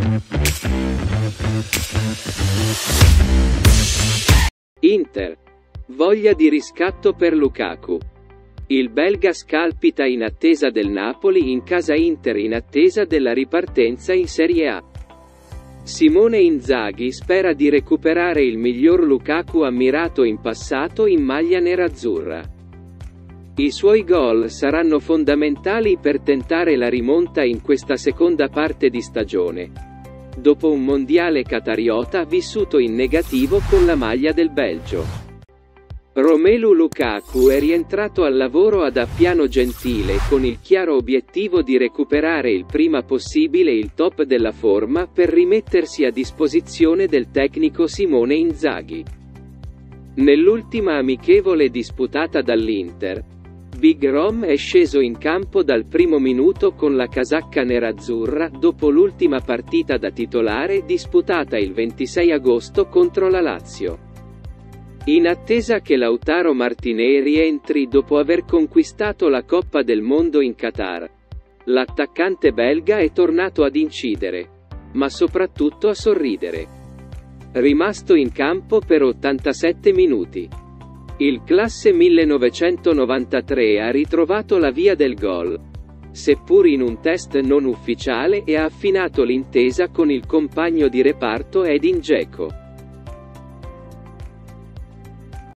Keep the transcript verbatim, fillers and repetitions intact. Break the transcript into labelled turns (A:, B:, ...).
A: Inter. Voglia di riscatto per Lukaku. Il belga scalpita in attesa del Napoli in casa Inter in attesa della ripartenza in Serie A. Simone Inzaghi spera di recuperare il miglior Lukaku ammirato in passato in maglia nerazzurra. I suoi gol saranno fondamentali per tentare la rimonta in questa seconda parte di stagione, dopo un mondiale qatariota vissuto in negativo con la maglia del Belgio. Romelu Lukaku è rientrato al lavoro ad Appiano Gentile con il chiaro obiettivo di recuperare il prima possibile il top della forma per rimettersi a disposizione del tecnico Simone Inzaghi. Nell'ultima amichevole disputata dall'Inter, Big Rom è sceso in campo dal primo minuto con la casacca nerazzurra dopo l'ultima partita da titolare disputata il ventisei agosto contro la Lazio. In attesa che Lautaro Martinez rientri dopo aver conquistato la Coppa del Mondo in Qatar, l'attaccante belga è tornato ad incidere, ma soprattutto a sorridere. Rimasto in campo per ottantasette minuti, il classe millenovecentonovantatré ha ritrovato la via del gol, seppur in un test non ufficiale, e ha affinato l'intesa con il compagno di reparto Edin Dzeko.